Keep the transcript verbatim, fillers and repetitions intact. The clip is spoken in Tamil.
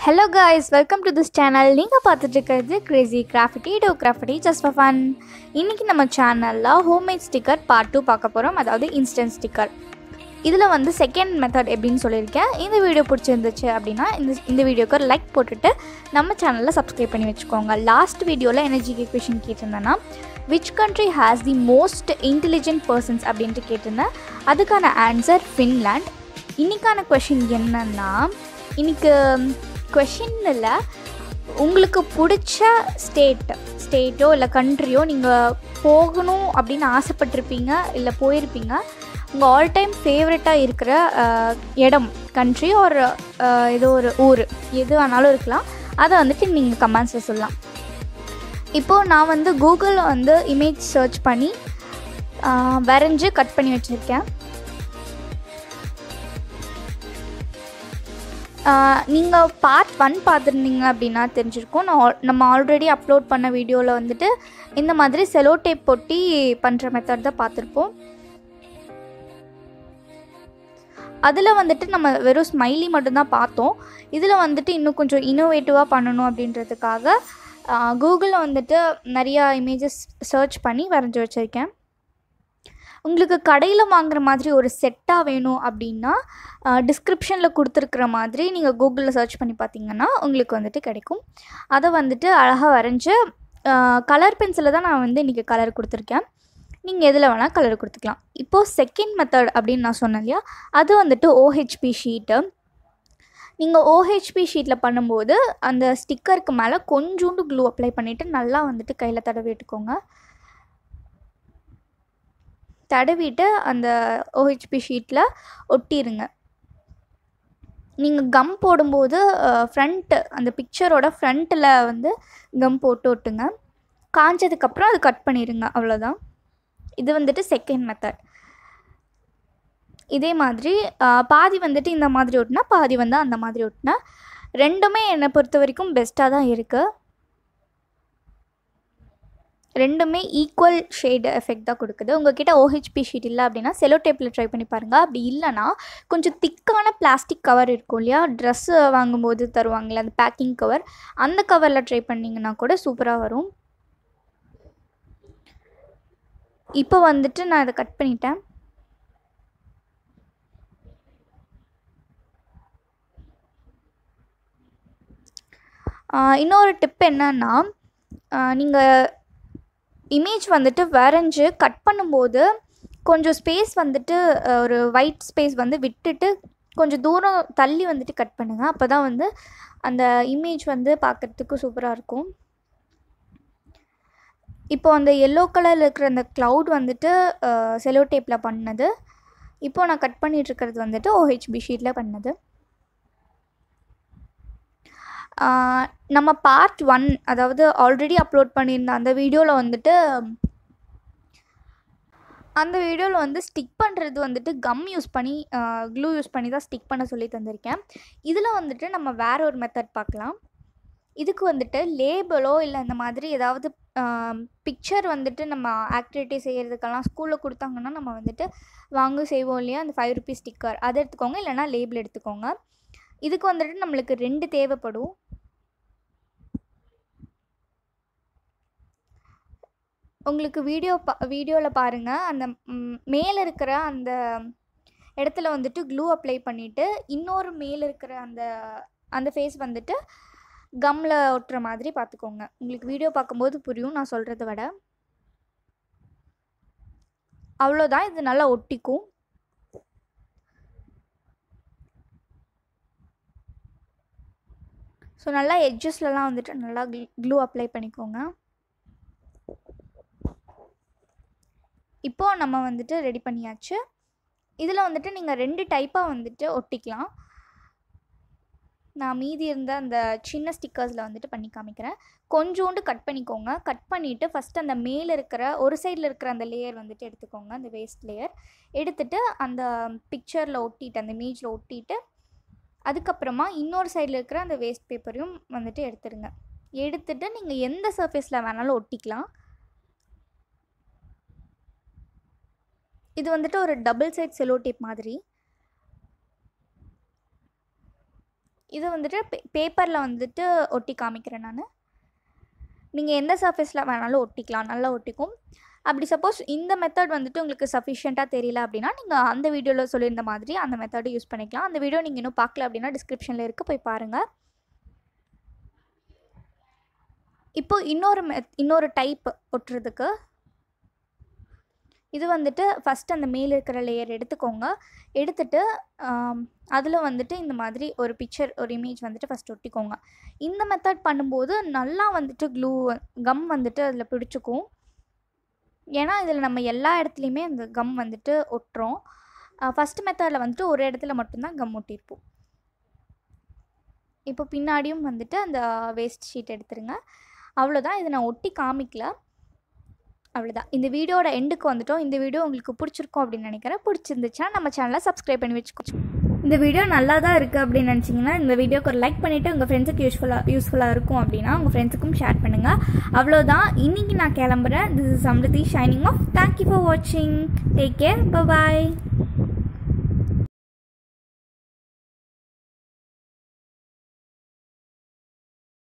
Hello guys, welcome to this channel. நீங்க பார்த்துட்டு இருக்கிறது crazy graffiti do graffiti just for fun. இன்னைக்கு நம்ம சேனல்ல homemade sticker part two பார்க்க போறோம். அதாவது instant sticker. இதுல வந்து செகண்ட் மெத்தட் எப்படின்னு சொல்லியிருக்கேன். இந்த வீடியோ பிடிச்சிருந்துச்சு அப்படின்னா இந்த இந்த வீடியோக்கு ஒரு லைக் போட்டுட்டு நம்ம சேனல்ல சப்ஸ்கிரைப் பண்ணி வச்சுக்கோங்க. லாஸ்ட் வீடியோல என்ன ஜிகே क्वेश्चन கேட்டிருந்தேன்னா which country has the most intelligent persons அப்படினு கேட்டிருந்தேன். அதுக்கான ஆன்சர் ஃபின்லாண்ட். இன்னைக்கான क्वेश्चन என்னன்னா இன்னைக்கு क्वेश्चन இல்லை உங்களுக்கு பிடிச்ச ஸ்டேட் ஸ்டேட்டோ இல்லை கண்ட்ரியோ நீங்கள் போகணும் அப்படின்னு ஆசைப்பட்டிருப்பீங்க இல்லை போயிருப்பீங்க. உங்கள் ஆல் டைம் ஃபேவரட்டாக இருக்கிற இடம் கண்ட்ரி ஒரு ஏதோ ஒரு ஊர் எது வேணாலும் இருக்கலாம். அதை வந்துட்டு நீங்கள் கமெண்ட்ஸில் சொல்லலாம். இப்போது நான் வந்து கூகுளில் வந்து இமேஜ் சர்ச் பண்ணி வரைஞ்சி கட் பண்ணி வச்சுருக்கேன். நீங்கள் பார்ட் ஒன் பார்த்துருந்தீங்க அப்படின்னா தெரிஞ்சிருக்கும். நான் நம்ம ஆல்ரெடி அப்லோட் பண்ண வீடியோவில் வந்துட்டு இந்த மாதிரி செலோ டேப் பொட்டி பண்ணுற மெத்தட் தான் பார்த்துருப்போம். அதில் வந்துட்டு நம்ம வெறும் ஸ்மைலி மட்டும்தான் பார்த்தோம். இதில் வந்துட்டு இன்னும் கொஞ்சம் இன்னோவேட்டிவாக பண்ணணும் அப்படின்றதுக்காக கூகுளில் வந்துட்டு நிறையா இமேஜஸ் சர்ச் பண்ணி வரைஞ்சி வச்சுருக்கேன். உங்களுக்கு கடையில் வாங்குகிற மாதிரி ஒரு செட்டாக வேணும் அப்படின்னா டிஸ்கிரிப்ஷனில் கொடுத்துருக்குற மாதிரி நீங்கள் கூகுளில் சர்ச் பண்ணி பார்த்தீங்கன்னா உங்களுக்கு வந்துட்டு கிடைக்கும். அதை வந்துட்டு அழகாக வரைஞ்சி கலர் பென்சிலில் தான் நான் வந்து இன்றைக்கி கலர் கொடுத்துருக்கேன். நீங்கள் எதில் வேணால் கலர் கொடுத்துக்கலாம். இப்போது செகண்ட் மெத்தட் அப்படின்னு நான் சொன்னேன் இல்லையா, அது வந்துட்டு ஓஹெச்பி ஷீட்டு. நீங்கள் ஓஹெச்பி ஷீட்டில் பண்ணும்போது அந்த ஸ்டிக்கருக்கு மேலே கொஞ்சோண்டு க்ளூ அப்ளை பண்ணிவிட்டு நல்லா வந்துட்டு கையில் தடவி விட்டுக்கோங்க. தடவிட்டு அந்த ஓஹெச்பி ஷீட்டில் ஒட்டிடுங்க. நீங்கள் கம் போடும்போது ஃப்ரண்ட்டு அந்த பிக்சரோட ஃப்ரண்ட்டில் வந்து கம் போட்டு ஒட்டுங்க. காஞ்சதுக்கப்புறம் அது கட் பண்ணிடுங்க. அவ்வளோதான். இது வந்துட்டு செகண்ட் மெத்தட். இதே மாதிரி பாதி வந்துட்டு இந்த மாதிரி ஒட்டினா பாதி வந்து அந்த மாதிரி ஒட்டினா ரெண்டுமே என்னை பொறுத்த வரைக்கும் பெஸ்ட்டாக தான் இருக்குது. ரெண்டுமே ஈக்குவல் ஷேடு எஃபெக்ட் தான் கொடுக்குது. உங்கள்கிட்ட ஓஹெச்பி ஷீட் இல்லை அப்படின்னா செலோ டேப்பில் ட்ரை பண்ணி பாருங்கள். அப்படி இல்லைனா கொஞ்சம் திக்கான பிளாஸ்டிக் கவர் இருக்கும் இல்லையா, ட்ரெஸ்ஸு வாங்கும்போது தருவாங்களே அந்த பேக்கிங் கவர், அந்த கவரில் ட்ரை பண்ணிங்கன்னா கூட சூப்பராக வரும். இப்போ வந்துட்டு நான் இதை கட் பண்ணிட்டேன். இன்னொரு டிப் என்னன்னா, நீங்கள் இமேஜ் வந்துட்டு வரைஞ்சி கட் பண்ணும்போது கொஞ்சம் ஸ்பேஸ் வந்துட்டு ஒரு ஒயிட் ஸ்பேஸ் வந்து விட்டுட்டு கொஞ்சம் தூரம் தள்ளி வந்துட்டு கட் பண்ணுங்கள். அப்போ தான் வந்து அந்த இமேஜ் வந்து பார்க்குறதுக்கு சூப்பராக இருக்கும். இப்போது அந்த எல்லோ கலரில் இருக்கிற அந்த க்ளவுட் வந்துட்டு செலோ டேப்பில் பண்ணது. இப்போது நான் கட் பண்ணிகிட்ருக்கிறது வந்துட்டு ஓஹெச்பி ஷீட்டில் பண்ணது. நம்ம பார்ட் ஒன் அதாவது ஆல்ரெடி அப்லோட் பண்ணியிருந்த அந்த வீடியோவில் வந்துட்டு அந்த வீடியோவில் வந்து ஸ்டிக் பண்ணுறது வந்துட்டு கம் யூஸ் பண்ணி க்ளூ யூஸ் பண்ணி தான் ஸ்டிக் பண்ண சொல்லி தந்திருக்கேன். இதில் வந்துட்டு நம்ம வேற ஒரு மெத்தட் பார்க்கலாம். இதுக்கு வந்துட்டு லேபிளோ இல்லை இந்த மாதிரி ஏதாவது பிக்சர் வந்துட்டு நம்ம ஆக்டிவிட்டி செய்கிறதுக்கெல்லாம் ஸ்கூலில் கொடுத்தாங்கன்னா நம்ம வந்துட்டு வாங்க செய்வோம் இல்லையா, அந்த ஃபைவ் ருபீஸ் ஸ்டிக்கர் அதை எடுத்துக்கோங்க, இல்லைனா லேபிள் எடுத்துக்கோங்க. இதுக்கு வந்துட்டு நம்மளுக்கு ரெண்டு தேவைப்படும். உங்களுக்கு வீடியோ பா வீடியோவில் பாருங்கள். அந்த மேலே இருக்கிற அந்த இடத்துல வந்துட்டு க்ளூ அப்ளை பண்ணிவிட்டு இன்னொரு மேலே இருக்கிற அந்த அந்த ஃபேஸ் வந்துட்டு கம்மில் ஒட்டுற மாதிரி பார்த்துக்கோங்க. உங்களுக்கு வீடியோ பார்க்கும்போது புரியும் நான் சொல்கிறத விட. அவ்வளோதான். இது நல்லா ஒட்டிக்கும். ஸோ நல்லா எட்ஜஸ்லலாம் வந்துட்டு நல்லா க்ளூ அப்ளை பண்ணிக்கோங்க. இப்போது நம்ம வந்துட்டு ரெடி பண்ணியாச்சு. இதில் வந்துட்டு நீங்கள் ரெண்டு டைப்பாக வந்துட்டு ஒட்டிக்கலாம். நான் மீதி இருந்த அந்த சின்ன ஸ்டிக்கர்ஸில் வந்துட்டு பண்ணி காமிக்கிறேன். கொஞ்சோண்டு கட் பண்ணிக்கோங்க. கட் பண்ணிவிட்டு ஃபஸ்ட்டு அந்த மேலே இருக்கிற ஒரு சைடில் இருக்கிற அந்த லேயர் வந்துட்டு எடுத்துக்கோங்க, அந்த வேஸ்ட் லேயர் எடுத்துகிட்டு அந்த பிக்சரில் ஒட்டிட்டு அந்த இமேஜில் ஒட்டிட்டு அதுக்கப்புறமா இன்னொரு சைடில் இருக்கிற அந்த வேஸ்ட் பேப்பரையும் வந்துட்டு எடுத்துடுங்க. எடுத்துகிட்டு நீங்கள் எந்த சர்ஃபேஸில் வேணாலும் ஒட்டிக்கலாம். இது வந்துட்டு ஒரு டபுள் சைட் செலோ டேப் மாதிரி. இது வந்துட்டு பே பேப்பரில் வந்துட்டு ஒட்டி காமிக்கிறேன் நான். நீங்கள் எந்த சர்ஃபேஸில் வேணாலும் ஒட்டிக்கலாம், நல்லா ஒட்டிக்கும். அப்படி சப்போஸ் இந்த மெத்தட் வந்துட்டு உங்களுக்கு சஃபிஷியண்ட்டாக தெரியல அப்படின்னா நீங்கள் அந்த வீடியோவில் சொல்லியிருந்த மாதிரி அந்த மெத்தடை யூஸ் பண்ணிக்கலாம். அந்த வீடியோ நீங்கள் இன்னும் பார்க்கல அப்படின்னா டிஸ்கிரிப்ஷனில் இருக்குது, போய் பாருங்கள். இப்போது இன்னொரு மெ இன்னொரு டைப் ஒட்டுறதுக்கு இது வந்துட்டு ஃபஸ்ட்டு அந்த மேலே இருக்கிற லேயர் எடுத்துக்கோங்க. எடுத்துகிட்டு அதில் வந்துட்டு இந்த மாதிரி ஒரு பிக்சர் ஒரு இமேஜ் வந்துட்டு ஃபஸ்ட் ஒட்டிக்கோங்க. இந்த மெத்தட் பண்ணும்போது நல்லா வந்துட்டு க்ளூ கம் வந்துட்டு அதில் பிடிச்சிக்கும். ஏன்னா இதில் நம்ம எல்லா இடத்துலையுமே அந்த கம் வந்துட்டு ஒட்டுறோம். ஃபஸ்ட்டு மெத்தடில் வந்துட்டு ஒரு இடத்துல மட்டும்தான் கம் ஒட்டியிருப்போம். இப்போ பின்னாடியும் வந்துட்டு அந்த வேஸ்ட் ஷீட் எடுத்துருங்க. அவ்வளோதான், இதை நான் ஒட்டி காமிக்கல, அவ்வளோதான். இந்த வீடியோட எண்டுக்கு வந்துட்டோம். இந்த வீடியோ உங்களுக்கு பிடிச்சிருக்கும் அப்படின்னு நினைக்கிறேன். பிடிச்சிருந்துச்சுன்னா நம்ம சேனலை சப்ஸ்கிரைப் பண்ணி வச்சுக்கோ. இந்த வீடியோ நல்லா தான் இருக்குது அப்படின்னு நினச்சிங்கன்னா இந்த வீடியோக்கு ஒரு லைக் பண்ணிவிட்டு உங்கள் ஃப்ரெண்ட்ஸுக்கு யூஸ்ஃபுல்லாக யூஸ்ஃபுல்லாக இருக்கும் அப்படின்னா உங்கள் ஃப்ரெண்ட்ஸுக்கும் ஷேர் பண்ணுங்கள். அவ்வளோதான், இன்றைக்கி நான் கிளம்புறேன். This is Samruthi signing off. Thank you for வாட்சிங். Take care. பை பாய்.